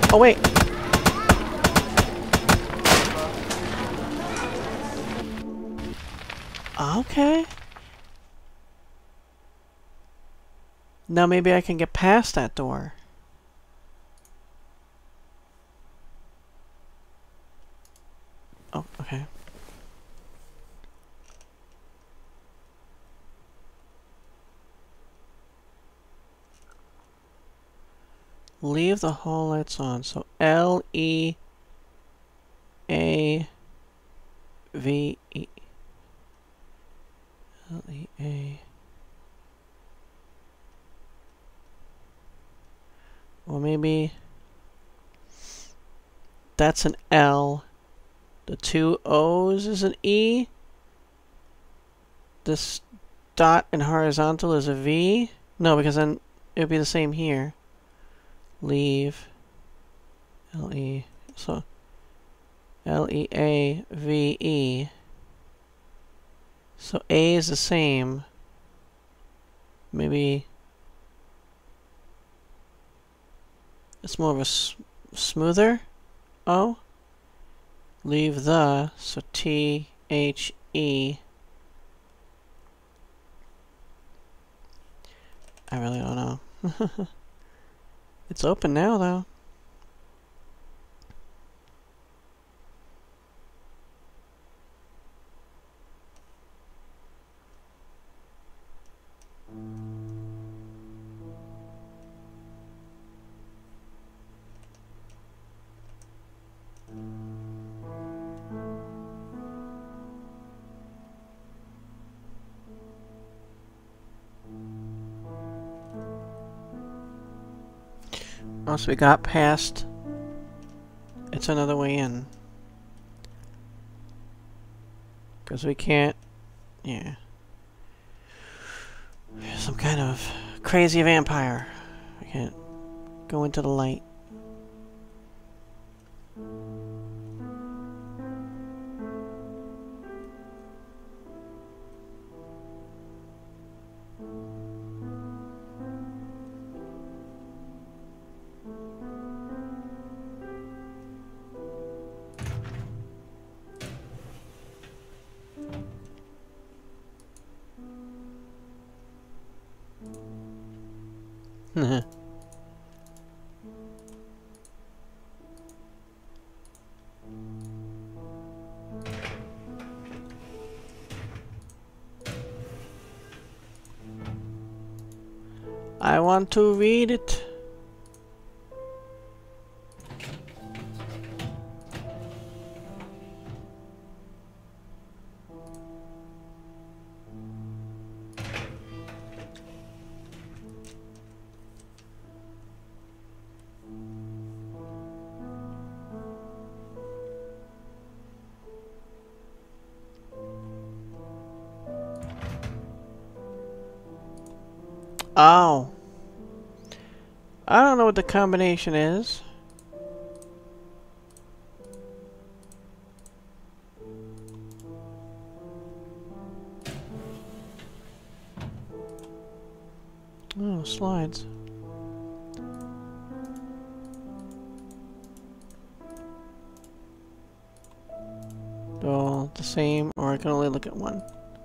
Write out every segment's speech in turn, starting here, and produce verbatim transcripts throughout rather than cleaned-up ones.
Oh, wait. Okay. Now maybe I can get past that door. Oh, okay. Leave the hall lights on. So L E A V E. L E A. Or maybe that's an L. The two O's is an E. This dot in horizontal is a V. No, because then it would be the same here. Leave. L E. So L E A V E. So A is the same. Maybe it's more of a s smoother O. Leave the, so T H E. I really don't know. It's open now, though. Once we got past, it's another way in. Because we can't, yeah. Some kind of crazy vampire. I can't go into the light. I want to read it. Oh. I don't know what the combination is. Oh, slides. They're all the same, or I can only look at one.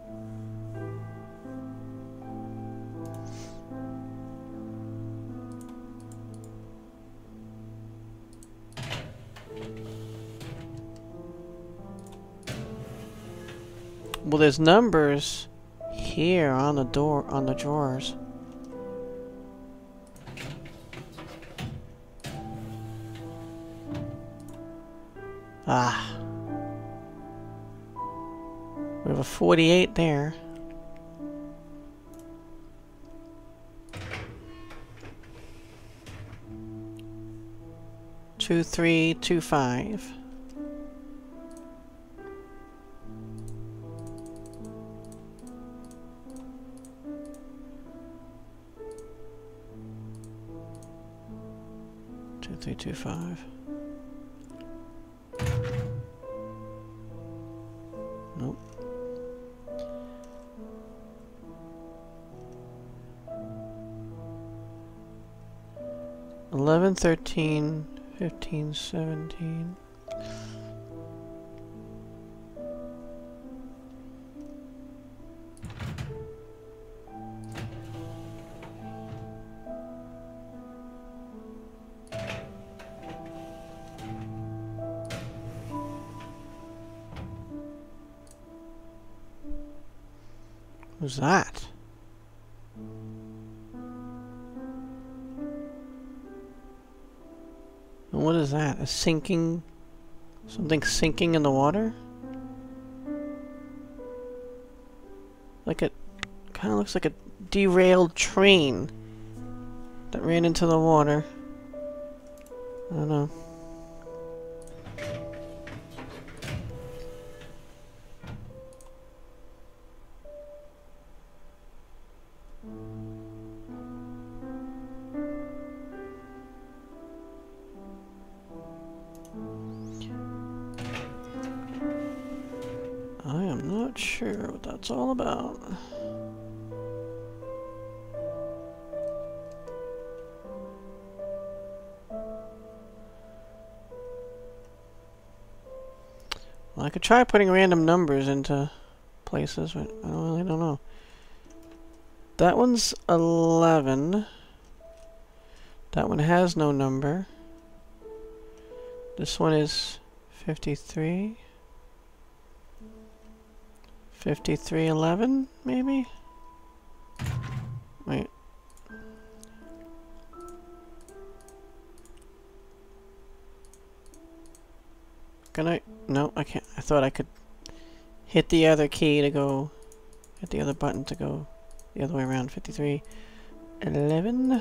Well, there's numbers here on the door, on the drawers. Ah. We have a forty-eight there. Two, three, two, five. Two, three, two, five. Nope. Eleven, thirteen, fifteen, seventeen. Who's that? And what is that? A sinking... Something sinking in the water? Like a... Kind of looks like a derailed train that ran into the water. I don't know. I am not sure what that's all about. Well, I could try putting random numbers into places, but I don't really don't know. That one's eleven. That one has no number. This one is fifty-three. fifty-three eleven, maybe? Wait. Can I? No, I can't. I thought I could hit the other key to go, hit the other button to go the other way around. fifty-three eleven.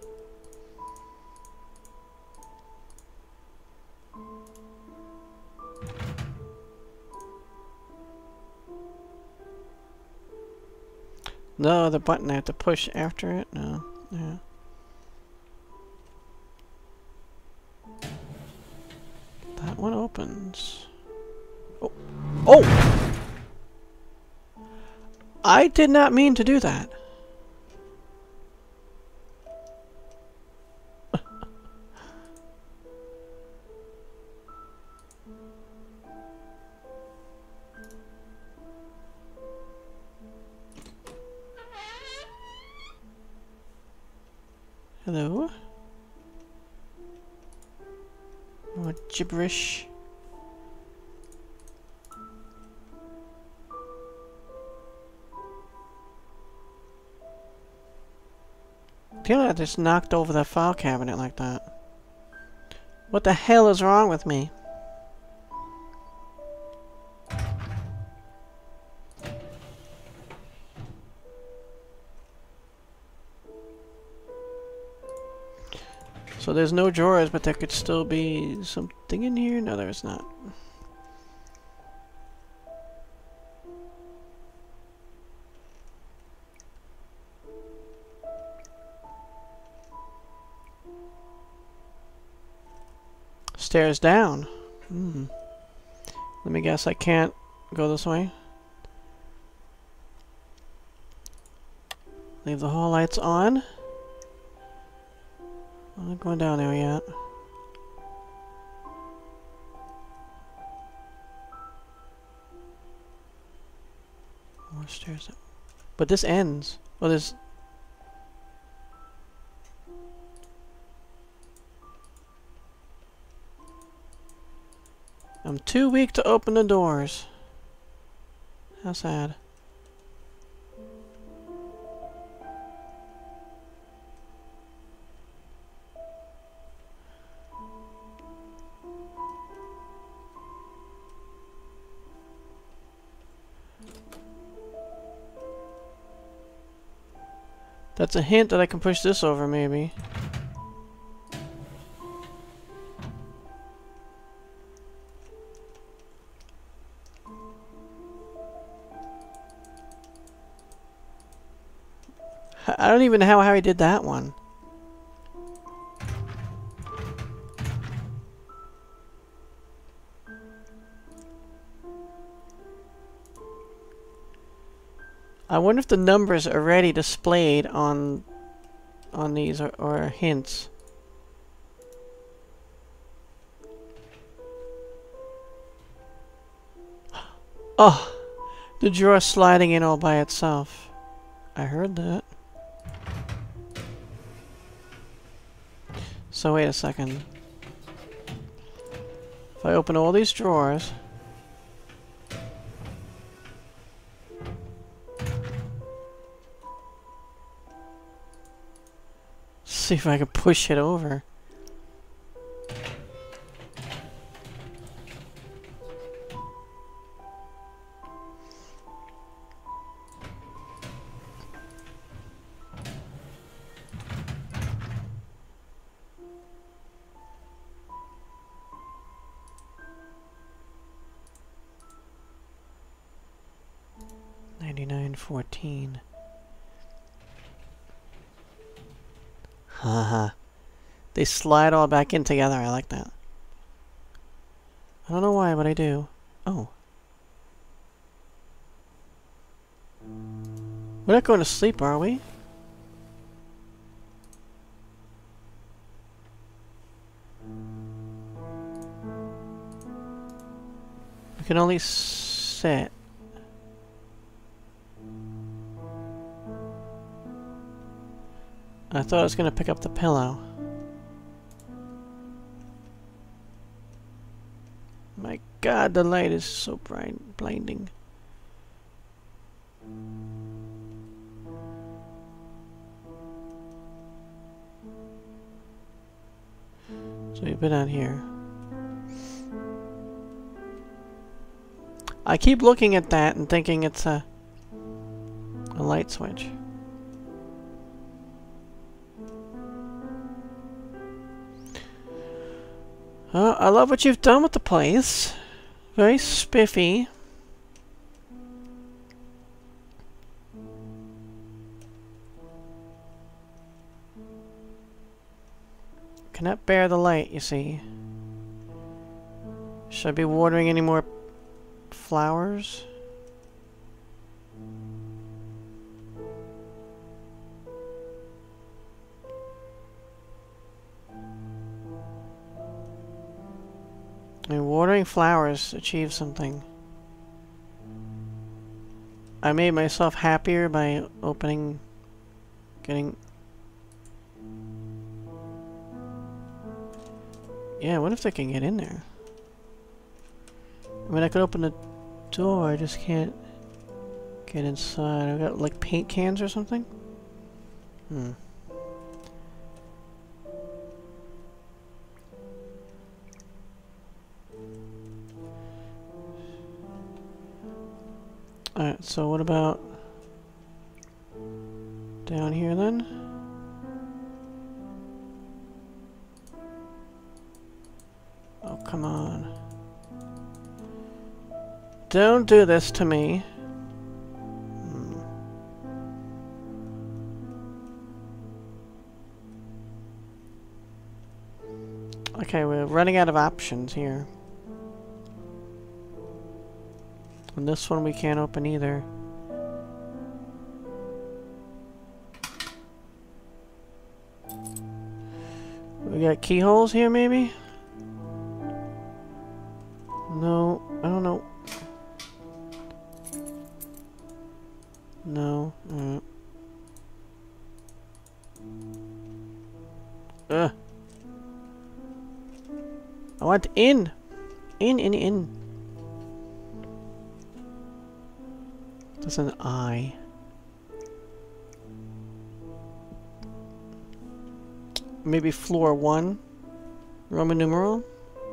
No, the button I have to push after it? No. Yeah. That one opens. Oh. Oh! I did not mean to do that. Hello? More gibberish. Damn it, I just knocked over the file cabinet like that. What the hell is wrong with me? So there's no drawers, but there could still be something in here? No, there's not. Stairs down. Hmm. Let me guess, I can't go this way. Leave the hall lights on. I'm not going down there yet. More stairs up. But this ends. Oh, there's... I'm too weak to open the doors. How sad. That's a hint that I can push this over, maybe. I don't even know how I did that one. I wonder if the numbers are already displayed on on these or, or hints. Oh, the drawer sliding in all by itself. I heard that. So wait a second. If I open all these drawers... See if I can push it over. ninety-nine fourteen. Haha. They slide all back in together. I like that. I don't know why, but I do. Oh. We're not going to sleep, are we? We can only sit. I thought I was going to pick up the pillow. My God, the light is so bright, blinding. So we've been out here. I keep looking at that and thinking it's a a light switch. Uh, I love what you've done with the place. Very spiffy. Cannot bear the light, you see. Should I be watering any more flowers? I mean, watering flowers achieves something. I made myself happier by opening, getting... Yeah, what if they can get in there? I mean, I could open the door, I just can't get inside. I've got, like, paint cans or something? Hmm. Alright, so what about down here then? Oh, come on. Don't do this to me. Hmm. Okay, we're running out of options here. And this one we can't open either. We got keyholes here, maybe? No, I don't know. No. Uh. Ugh. I want in. In, in, in. That's an I. Maybe floor one. Roman numeral.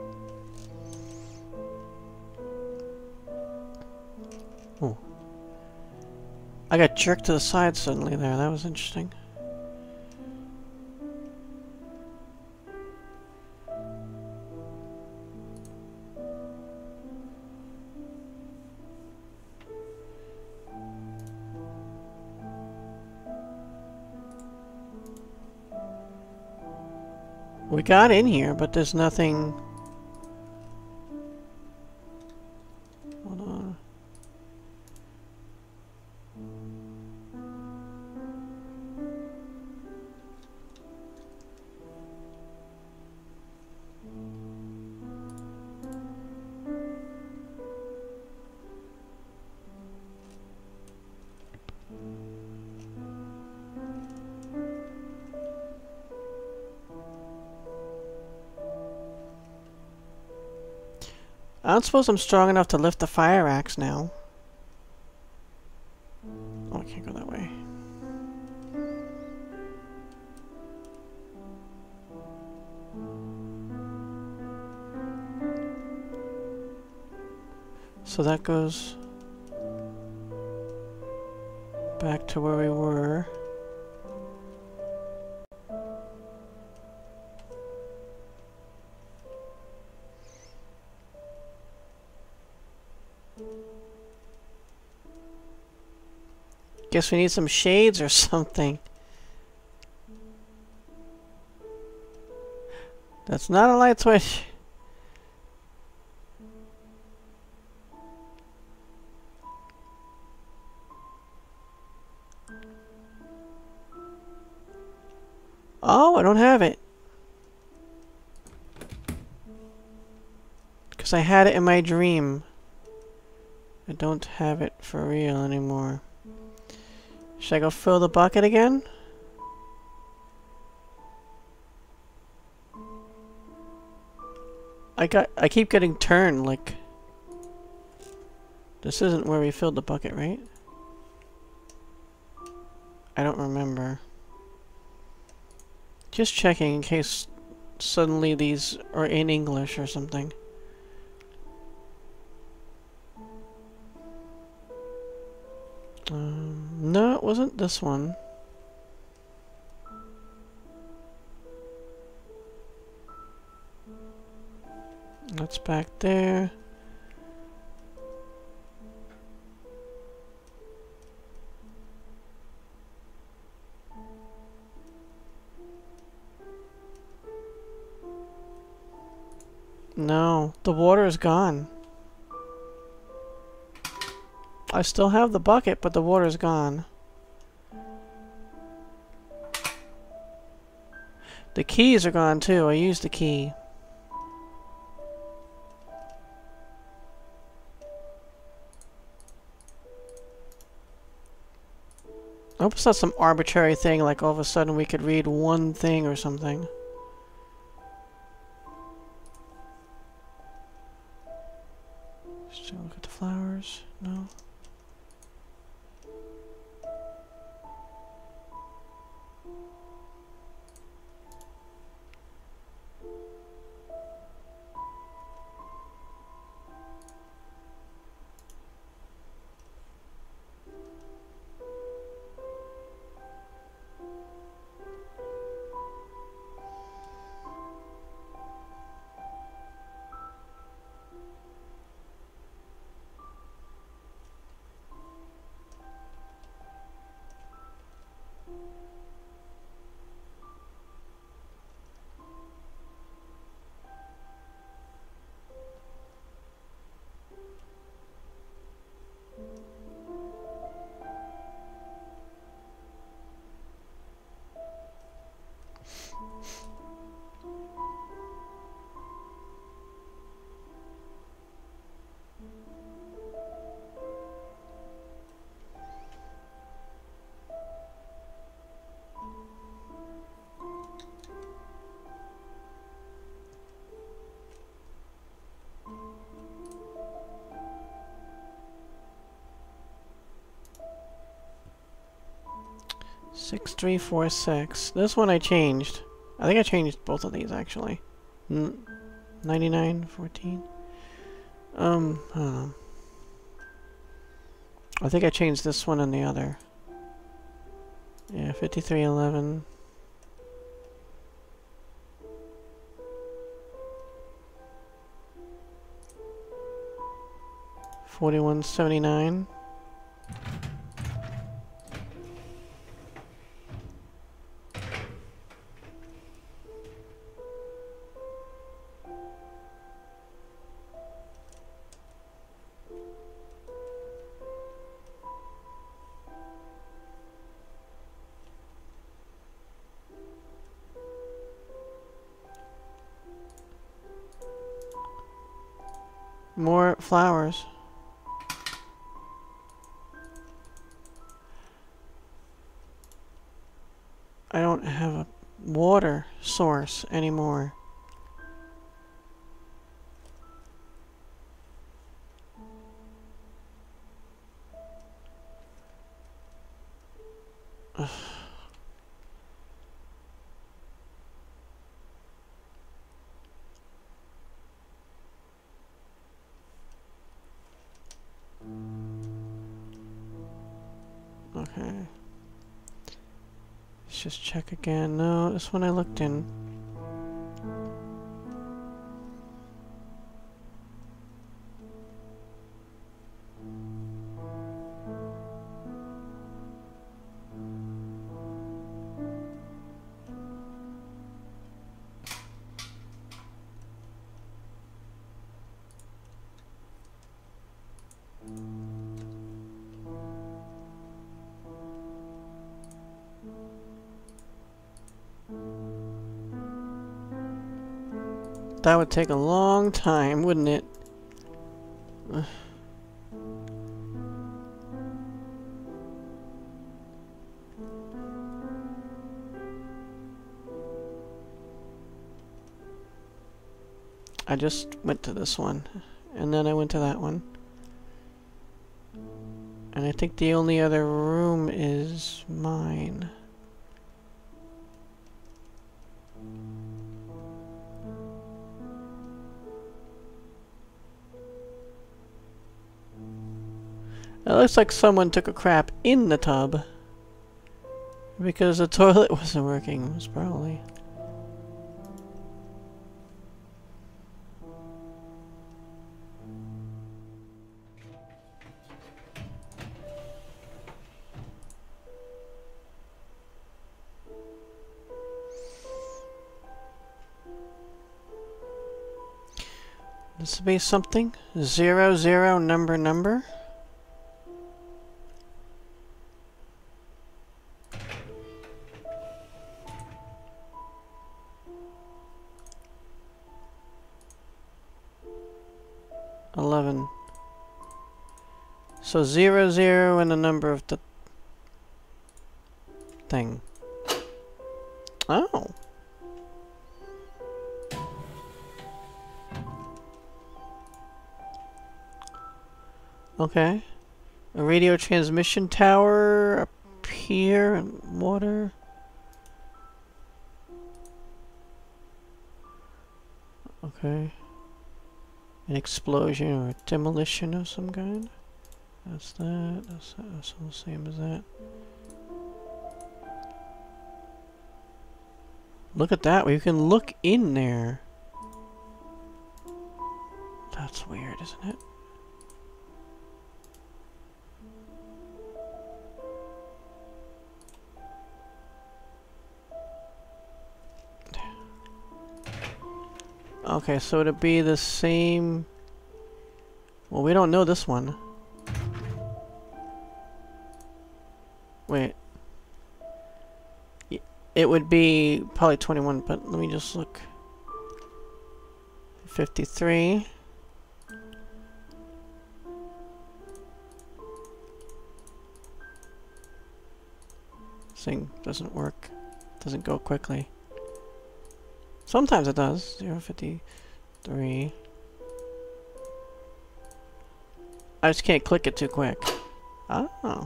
Oh. I got jerked to the side suddenly there. That was interesting. We got in here, but there's nothing... Hold on. I don't suppose I'm strong enough to lift the fire axe now. Oh, I can't go that way. So that goes back to where we were. Guess we need some shades or something. That's not a light switch. Oh, I don't have it. Because I had it in my dream. I don't have it for real anymore. Should I go fill the bucket again? I got I keep getting turned like this isn't where we filled the bucket, right? I don't remember. Just checking in case suddenly these are in English or something. Um, no, it wasn't this one. That's back there. No, the water is gone. I still have the bucket, but the water's gone. The keys are gone too. I used the key. I hope it's not some arbitrary thing, like all of a sudden we could read one thing or something. Just take a look at the flowers. No. Six three four six. This one I changed. I think I changed both of these actually. N ninety-nine fourteen. Um, I don't know. I think I changed this one and the other. Yeah, fifty-three eleven. forty-one seventy-nine. More flowers. I don't have a water source anymore. Okay. Let's just check again. No, this one I looked in. That would take a long time, wouldn't it? Ugh. I just went to this one, and then I went to that one. And I think the only other room is mine. It looks like someone took a crap in the tub. Because the toilet wasn't working, it was probably. This would be something. Zero, zero, number, number. Eleven. So zero, zero, and the number of the thing. Oh. Okay. A radio transmission tower up here and water. Okay. An explosion or a demolition of some kind. That's that. That's, that. That's all the same as that. Look at that. You can look in there. That's weird, isn't it? Okay, so it'd be the same... Well, we don't know this one. Wait. It would be probably twenty-one, but let me just look. fifty-three. This thing doesn't work. Doesn't go quickly. Sometimes it does. zero fifty-three. I just can't click it too quick. Oh.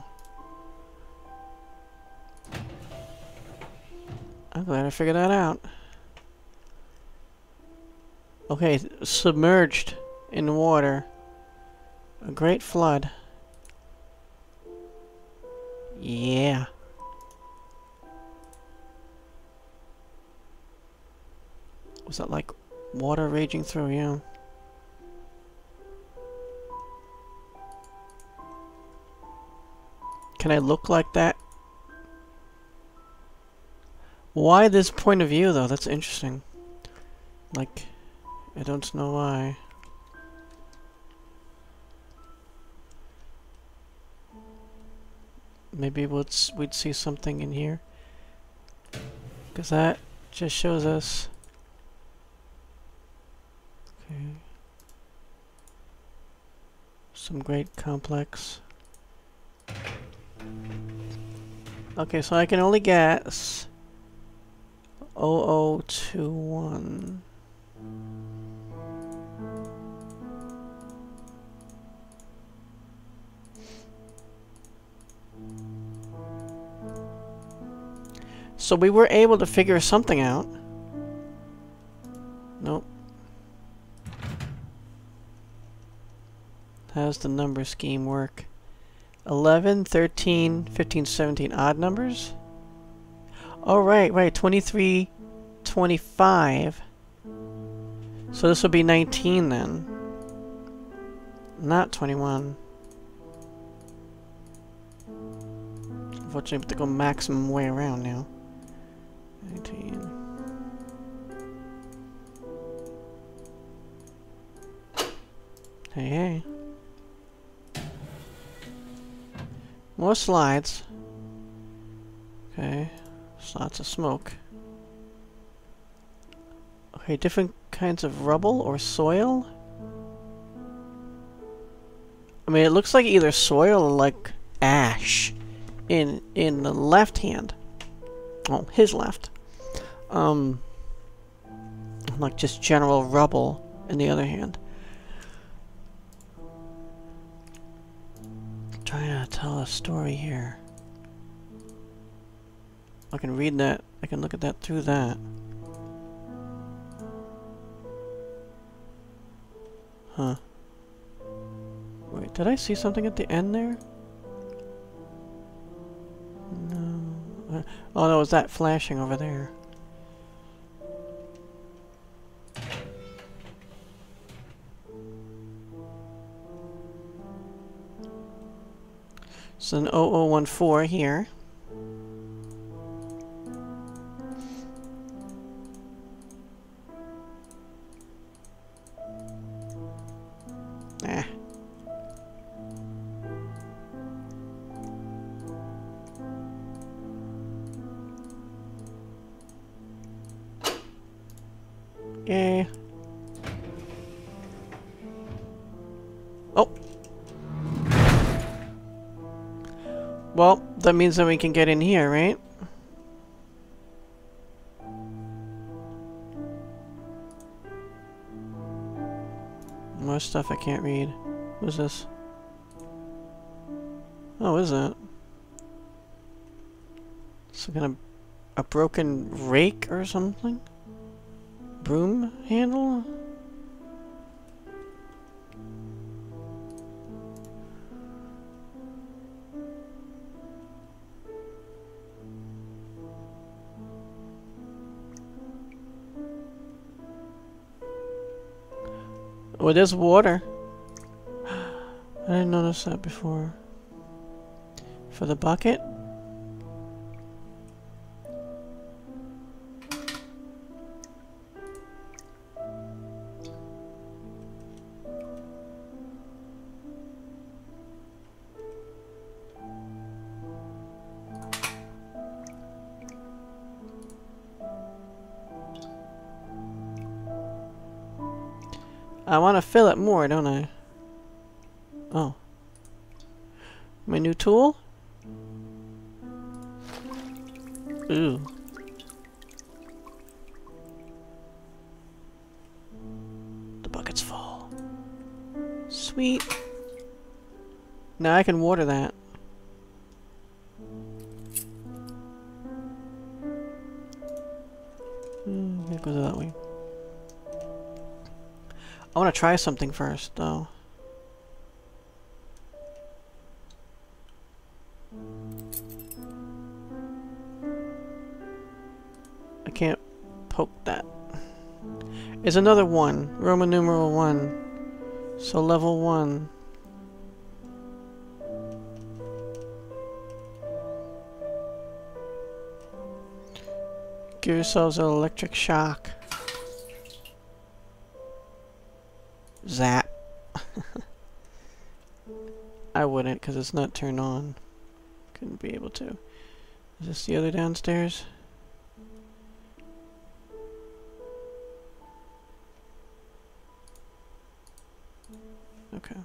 I'm glad I figured that out. Okay, submerged in water. A great flood. Yeah. Was that like water raging through? Yeah. Can I look like that? Why this point of view though? That's interesting. Like, I don't know why. Maybe we'd, we'd see something in here. Because that just shows us... Okay. Some great complex. Okay, so I can only guess... zero zero two one. So we were able to figure something out. Nope. How does the number scheme work? eleven, thirteen, fifteen, seventeen odd numbers? Oh, right, right. twenty-three, twenty-five. So this will be nineteen then. Not twenty-one. Unfortunately, I have to go maximum way around now. nineteen. Hey, hey. More slides. Okay. There's lots of smoke. Okay, different kinds of rubble or soil? I mean, it looks like either soil or like ash in in the left hand. Oh, his left. Um, like just general rubble in the other hand. Trying to tell a story here. I can read that. I can look at that through that. Huh. Wait, did I see something at the end there? No. Uh, oh no, it was that flashing over there. It's an oh oh one four here. Ah. Yay. Oh. Well, that means that we can get in here, right? More stuff I can't read. What is this? Oh, what is that? Some kind of a broken rake or something? Broom handle? Oh, there's water. I didn't notice that before. For the bucket? I want to fill it more, don't I? Oh. My new tool? Ooh. The bucket's full. Sweet. Now I can water that. Hmm, it goes that way. I want to try something first, though. I can't poke that. It's another one. Roman numeral one. So level one. Give yourselves an electric shock. Zap. I wouldn't, because it's not turned on. Couldn't be able to. Is this the other downstairs? Okay.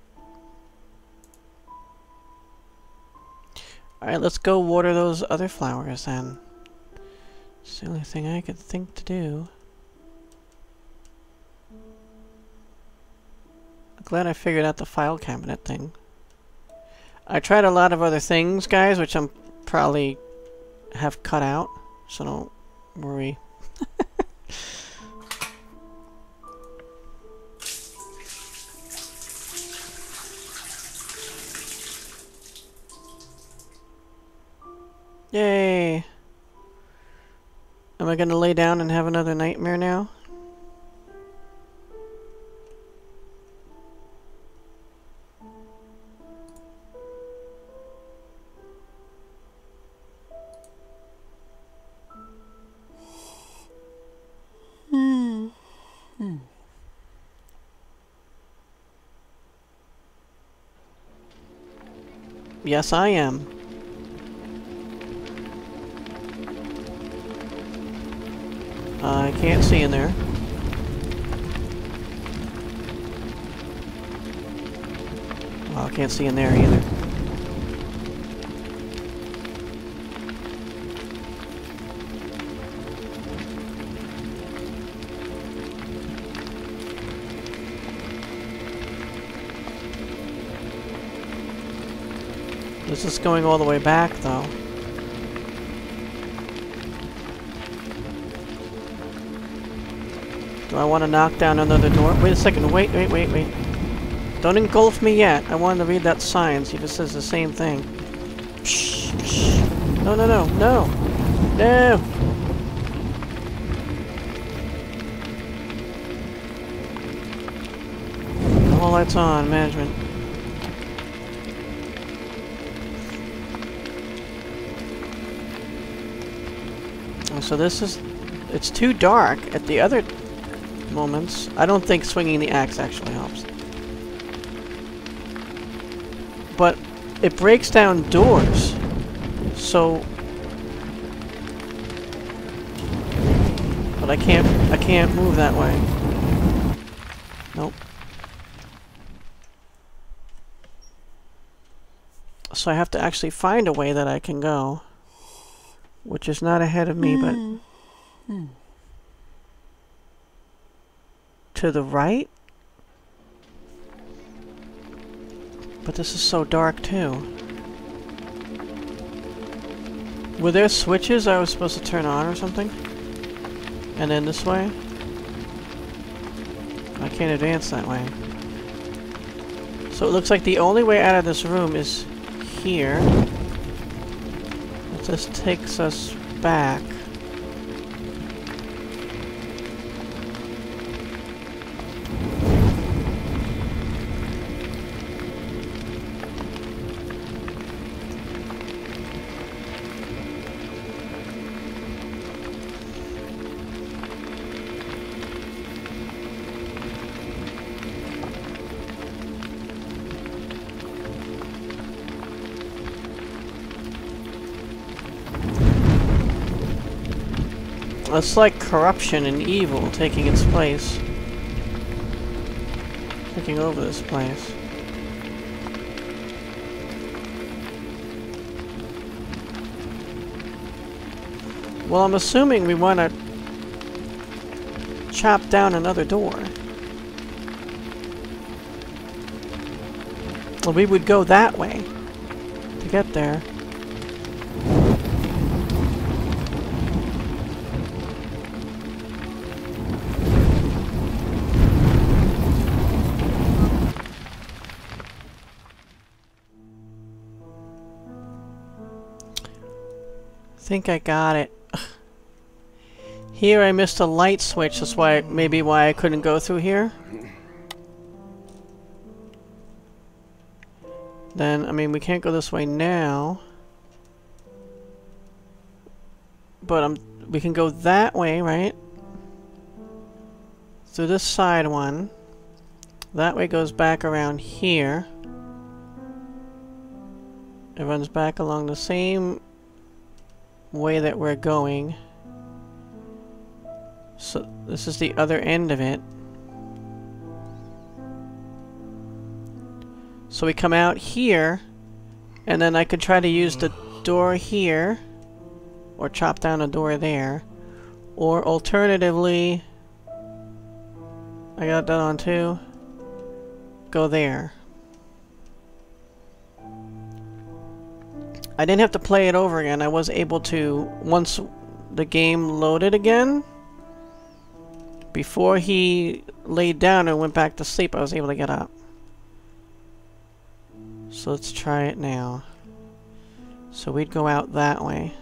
Alright, let's go water those other flowers then. It's the only thing I could think to do. I'm glad I figured out the file cabinet thing. I tried a lot of other things, guys, which I'm probably have cut out. so don't worry. Yay! Am I gonna lay down and have another nightmare now? Hmm. Hmm. Yes, I am. I can't see in there. Well, I can't see in there either. This is going all the way back, though. Do I want to knock down another door? Wait a second. Wait, wait, wait, wait. Don't engulf me yet. I wanted to read that sign. See if it says the same thing. Psh, psh. No, no, no, no. No! All lights on. Management. So this is... It's too dark at the other moments. I don't think swinging the axe actually helps. But it breaks down doors. So... But I can't... I can't move that way. Nope. So I have to actually find a way that I can go. Which is not ahead of me, but... Hmm. To the right? But this is so dark, too. Were there switches I was supposed to turn on or something? And then this way? I can't advance that way. So it looks like the only way out of this room is here. This takes us back. It's like corruption and evil taking its place. Taking over this place. Well, I'm assuming we want to chop down another door. Well, we would go that way to get there. I think I got it. Here I missed a light switch, that's why maybe why I couldn't go through here. Then, I mean, we can't go this way now. But um, we can go that way, right? Through this side one. That way goes back around here. It runs back along the same way that we're going. So this is the other end of it. So we come out here, and then I could try to use the door here, or chop down a door there, or alternatively, I got that on too, go there. I didn't have to play it over again. I was able to, once the game loaded again. Before he laid down and went back to sleep, I was able to get up. So let's try it now. So we'd go out that way.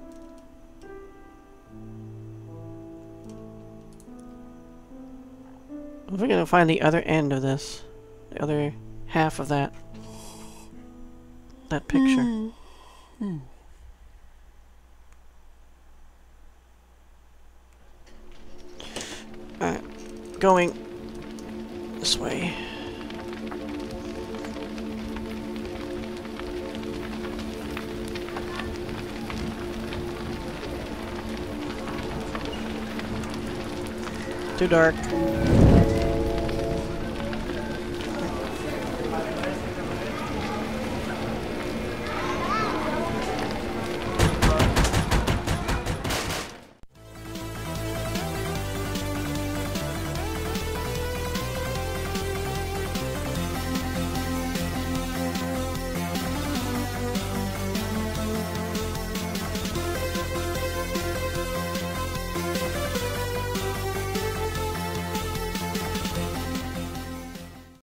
If we're gonna find the other end of this, the other half of that, that picture. Mm. Mm. Alright, going this way. Too dark.